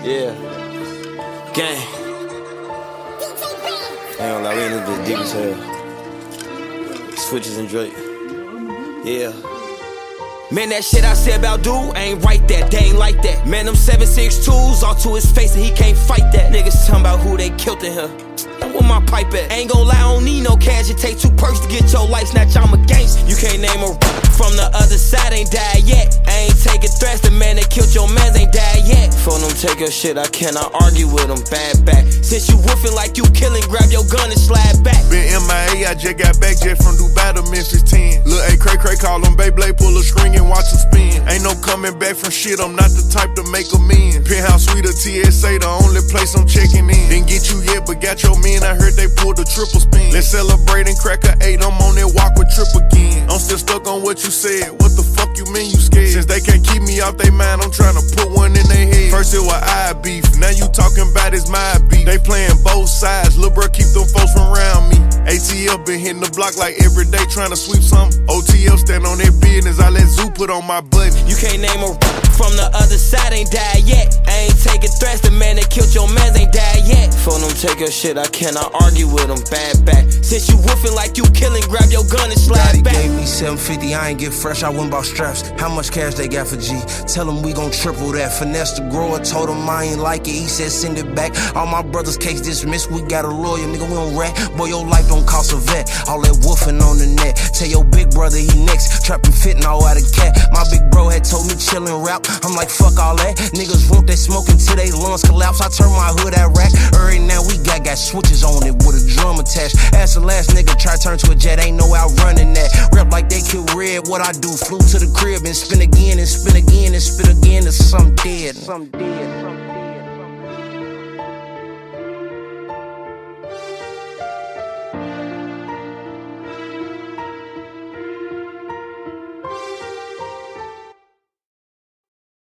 Yeah. Gang. I ain't gonna lie, we in this bitch deep as hell. Switches and Drake. Yeah. Man, that shit I said about dude ain't right that, they ain't like that. Man, them 7.62s all to his face and he can't fight that. Niggas talking about who they killed in here. Where my pipe at? Ain't gon' lie, I don't need no cash. It take 2 perks to get your life snatched. I'm a gangsta. You can't name a from the other side, ain't died yet. I ain't taking threats, the man that killed your mans ain't died yet. For them take your shit, I cannot argue with them. Bad back. Since you woofin' like you killin', grab your gun and slide back. Been MIA, I just got back jet from Dubai to Memphis 10. Lil' A cray call him Beyblade, pull a string and watch him spin. Ain't no coming back from shit, I'm not the type to make amends. Penthouse suite or TSA, the only place I'm checking in. Didn't get you yet, but got your men, I heard they pulled a triple spin. Let's celebrate and crack a 8, I'm on that walk with trip again. I'm still stuck on what you said, what the fuck you mean you scared? Since they can't keep me off they mind, I'm trying to put one in their head. First it was I beef, now you talking about it's my beef. They playing both sides, lil' bro keep them folks from around me. ATL been hitting the block like every day trying to sweep something. OTL stand on their business, I let Zoo put on my button. You can't name a from the other side, ain't died yet. I ain't taking threats, the man that killed your mans ain't died yet. For them take your shit, I cannot argue with them. Bad back. Since you woofin' like you killin', grab your gun and slide back. Gave me 750, I ain't get fresh, I went bought straps. How much cash they got for G? Tell them we gon' triple that. Finesse the grower, told him I ain't like it, he said send it back. All my brothers case dismissed, we got a lawyer, nigga, we don't rat. Boy, your life don't cost a vet. All that woofin' on the net. Tell your big brother he next, trappin' fittin' all out of cat. My big bro had told me chillin' rap, I'm like fuck all that. Niggas want that smoking till they lungs collapse. I turn my hood at rack. Right now we got switches on it with a drum attached. Ask the last nigga try turn to a jet, ain't no outrunning that. Rep like they kill red, what I do? Flew to the crib and spin again and spin again and spin again to some dead.